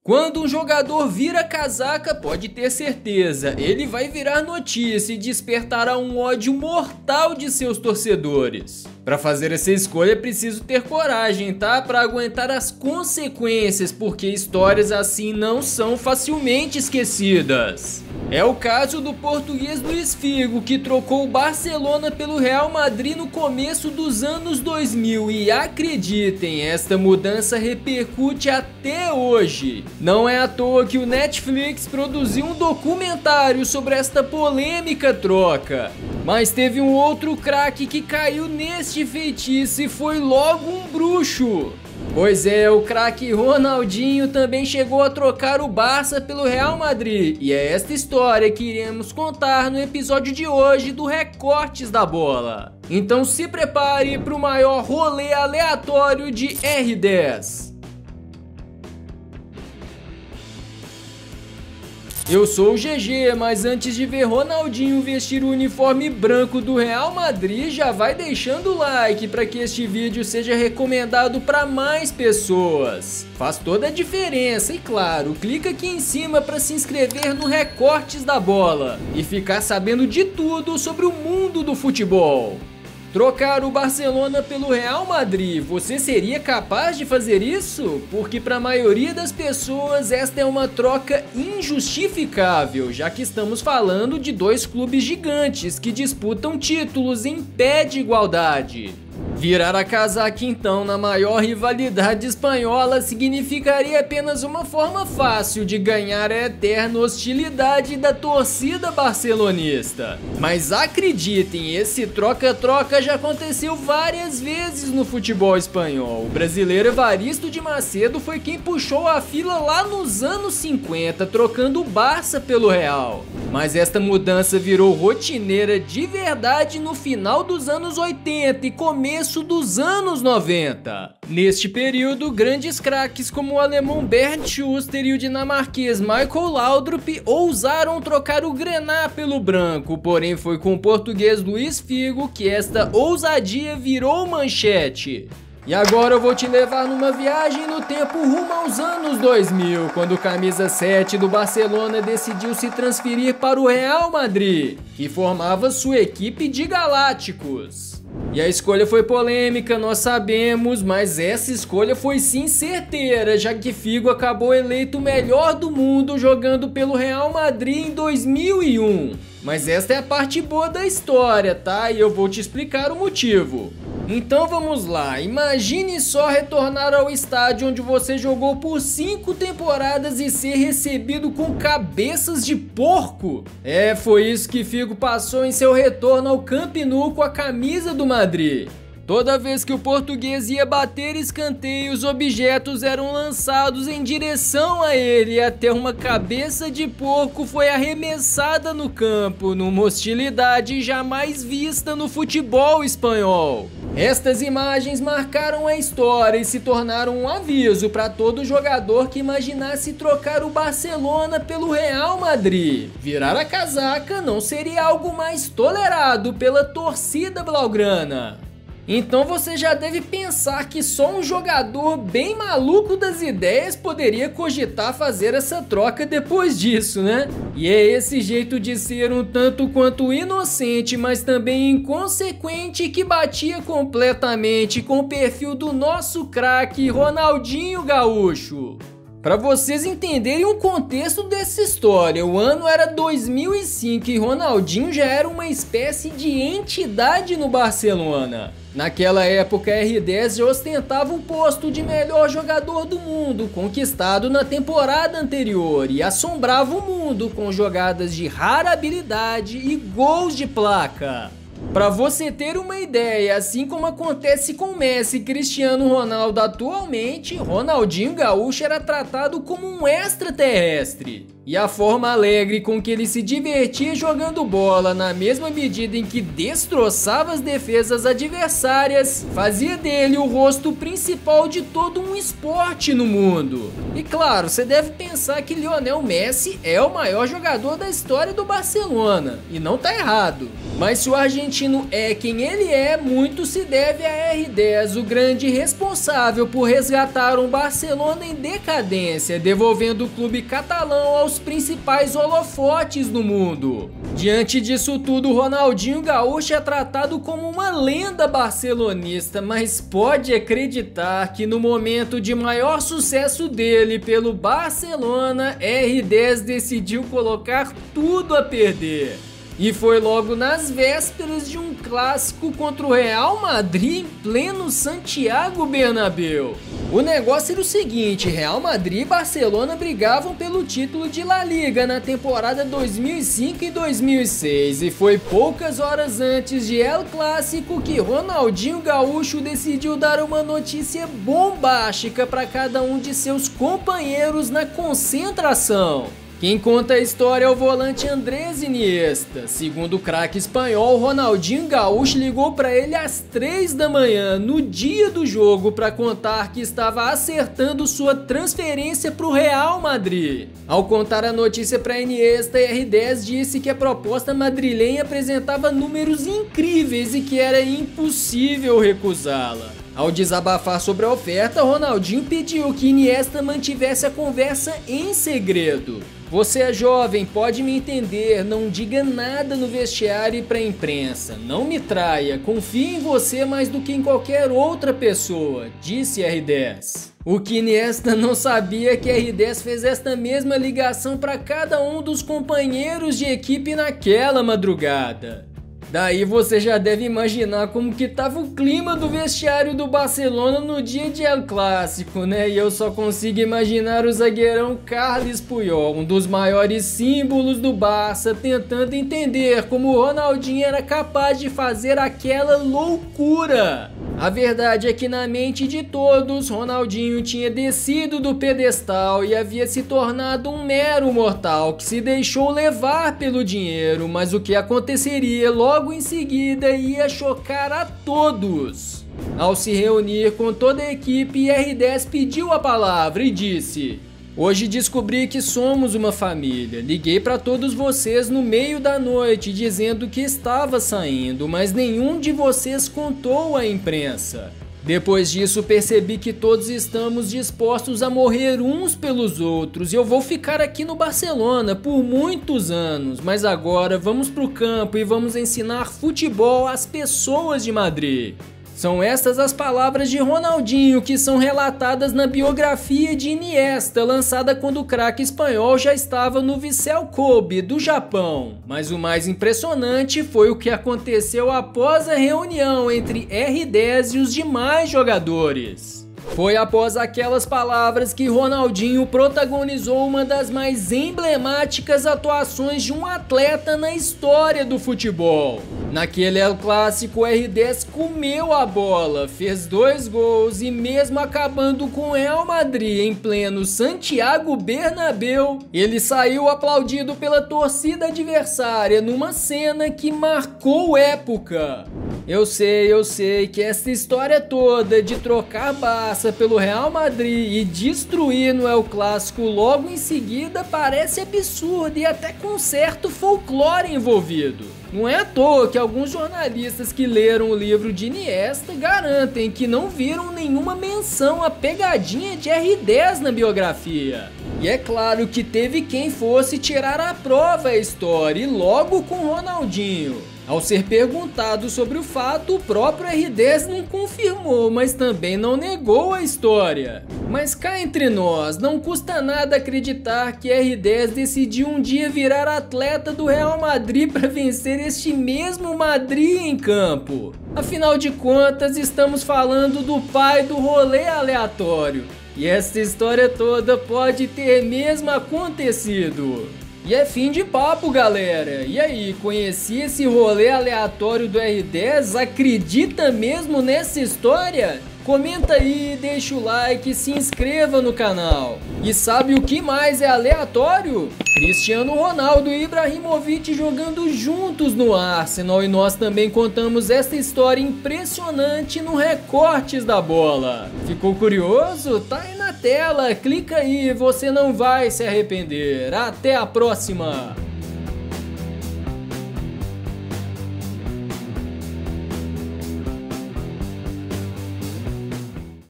Quando um jogador vira casaca, pode ter certeza, ele vai virar notícia e despertará um ódio mortal de seus torcedores. Para fazer essa escolha é preciso ter coragem, tá? Para aguentar as consequências, porque histórias assim não são facilmente esquecidas. É o caso do português Luís Figo, que trocou o Barcelona pelo Real Madrid no começo dos anos 2000 e acreditem, esta mudança repercute até hoje. Não é à toa que o Netflix produziu um documentário sobre esta polêmica troca. Mas teve um outro craque que caiu neste feitiço e foi logo um bruxo. Pois é, o craque Ronaldinho também chegou a trocar o Barça pelo Real Madrid. E é esta história que iremos contar no episódio de hoje do Recortes da Bola. Então se prepare para o maior rolê aleatório de R10. Eu sou o GG, mas antes de ver Ronaldinho vestir o uniforme branco do Real Madrid, já vai deixando o like para que este vídeo seja recomendado para mais pessoas. Faz toda a diferença e claro, clica aqui em cima para se inscrever no Recortes da Bola e ficar sabendo de tudo sobre o mundo do futebol. Trocar o Barcelona pelo Real Madrid, você seria capaz de fazer isso? Porque para a maioria das pessoas esta é uma troca injustificável, já que estamos falando de dois clubes gigantes que disputam títulos em pé de igualdade. Virar a casaca então na maior rivalidade espanhola significaria apenas uma forma fácil de ganhar a eterna hostilidade da torcida barcelonista. Mas acreditem, esse troca-troca já aconteceu várias vezes no futebol espanhol. O brasileiro Evaristo de Macedo foi quem puxou a fila lá nos anos 50, trocando o Barça pelo Real. Mas esta mudança virou rotineira de verdade no final dos anos 80 e começo dos anos 90. Neste período, grandes craques como o alemão Bernd Schuster e o dinamarquês Michael Laudrup ousaram trocar o grená pelo branco, porém foi com o português Luís Figo que esta ousadia virou manchete. E agora eu vou te levar numa viagem no tempo rumo aos anos 2000, quando o camisa 7 do Barcelona decidiu se transferir para o Real Madrid, que formava sua equipe de galácticos. E a escolha foi polêmica, nós sabemos, mas essa escolha foi sim certeira, já que Figo acabou eleito o melhor do mundo jogando pelo Real Madrid em 2001. Mas esta é a parte boa da história, tá? E eu vou te explicar o motivo. Então vamos lá, imagine só retornar ao estádio onde você jogou por 5 temporadas e ser recebido com cabeças de porco. Foi isso que Figo passou em seu retorno ao Camp Nou com a camisa do Madrid. Toda vez que o português ia bater escanteio, os objetos eram lançados em direção a ele, até uma cabeça de porco foi arremessada no campo, numa hostilidade jamais vista no futebol espanhol. Estas imagens marcaram a história e se tornaram um aviso para todo jogador que imaginasse trocar o Barcelona pelo Real Madrid. Virar a casaca não seria algo mais tolerado pela torcida blaugrana. Então você já deve pensar que só um jogador bem maluco das ideias poderia cogitar fazer essa troca depois disso, né? E é esse jeito de ser um tanto quanto inocente, mas também inconsequente que batia completamente com o perfil do nosso craque Ronaldinho Gaúcho. Para vocês entenderem o contexto dessa história, o ano era 2005 e Ronaldinho já era uma espécie de entidade no Barcelona. Naquela época, R10 já ostentava o posto de melhor jogador do mundo, conquistado na temporada anterior, e assombrava o mundo com jogadas de rara habilidade e gols de placa. Para você ter uma ideia, assim como acontece com Messi e Cristiano Ronaldo atualmente, Ronaldinho Gaúcho era tratado como um extraterrestre. E a forma alegre com que ele se divertia jogando bola, na mesma medida em que destroçava as defesas adversárias, fazia dele o rosto principal de todo um esporte no mundo. E claro, você deve pensar que Lionel Messi é o maior jogador da história do Barcelona, e não tá errado. Mas se o argentino é quem ele é, muito se deve a R10, o grande responsável por resgatar um Barcelona em decadência, devolvendo o clube catalão aos principais holofotes no mundo. Diante disso tudo, Ronaldinho Gaúcho é tratado como uma lenda barcelonista, mas pode acreditar que no momento de maior sucesso dele pelo Barcelona, R10 decidiu colocar tudo a perder. E foi logo nas vésperas de um clássico contra o Real Madrid em pleno Santiago Bernabéu. O negócio era o seguinte: Real Madrid e Barcelona brigavam pelo título de La Liga na temporada 2005 e 2006, e foi poucas horas antes de El Clássico que Ronaldinho Gaúcho decidiu dar uma notícia bombástica para cada um de seus companheiros na concentração. Quem conta a história é o volante Andrés Iniesta. Segundo o craque espanhol, Ronaldinho Gaúcho ligou para ele às 3 da manhã, no dia do jogo, para contar que estava acertando sua transferência para o Real Madrid. Ao contar a notícia para Iniesta, R10 disse que a proposta madrilenha apresentava números incríveis e que era impossível recusá-la. Ao desabafar sobre a oferta, Ronaldinho pediu que Iniesta mantivesse a conversa em segredo. Você é jovem, pode me entender, não diga nada no vestiário e para a imprensa. Não me traia, confio em você mais do que em qualquer outra pessoa, disse R10. O que Iniesta não sabia é que R10 fez esta mesma ligação para cada um dos companheiros de equipe naquela madrugada. Daí você já deve imaginar como que tava o clima do vestiário do Barcelona no dia de El Clássico, né? E eu só consigo imaginar o zagueirão Carles Puyol, um dos maiores símbolos do Barça, tentando entender como o Ronaldinho era capaz de fazer aquela loucura. A verdade é que na mente de todos, Ronaldinho tinha descido do pedestal e havia se tornado um mero mortal que se deixou levar pelo dinheiro, mas o que aconteceria logo em seguida ia chocar a todos. Ao se reunir com toda a equipe, R10 pediu a palavra e disse: "Hoje descobri que somos uma família. Liguei para todos vocês no meio da noite dizendo que estava saindo, mas nenhum de vocês contou à imprensa. Depois disso percebi que todos estamos dispostos a morrer uns pelos outros e eu vou ficar aqui no Barcelona por muitos anos, mas agora vamos pro campo e vamos ensinar futebol às pessoas de Madrid." São estas as palavras de Ronaldinho que são relatadas na biografia de Iniesta, lançada quando o craque espanhol já estava no Vissel Kobe, do Japão. Mas o mais impressionante foi o que aconteceu após a reunião entre R10 e os demais jogadores. Foi após aquelas palavras que Ronaldinho protagonizou uma das mais emblemáticas atuações de um atleta na história do futebol. Naquele El Clássico, o R10 comeu a bola, fez 2 gols e mesmo acabando com o Real Madrid em pleno Santiago Bernabéu, ele saiu aplaudido pela torcida adversária numa cena que marcou época. Eu sei que essa história toda de trocar Barça pelo Real Madrid e destruir no El Clássico logo em seguida parece absurda e até com certo folclore envolvido. Não é à toa que alguns jornalistas que leram o livro de Iniesta garantem que não viram nenhuma menção à pegadinha de R10 na biografia. E é claro que teve quem fosse tirar à prova a história, e logo com Ronaldinho. Ao ser perguntado sobre o fato, o próprio R10 não confirmou, mas também não negou a história. Mas cá entre nós, não custa nada acreditar que R10 decidiu um dia virar atleta do Real Madrid para vencer este mesmo Madrid em campo. Afinal de contas, estamos falando do pai do rolê aleatório. E essa história toda pode ter mesmo acontecido. E é fim de papo, galera. E aí, conheci esse rolê aleatório do R10? Acredita mesmo nessa história? Comenta aí, deixa o like e se inscreva no canal. E sabe o que mais é aleatório? Cristiano Ronaldo e Ibrahimovic jogando juntos no Arsenal, e nós também contamos essa história impressionante no Recortes da Bola. Ficou curioso? Tá aí na tela, clica aí, você não vai se arrepender. Até a próxima!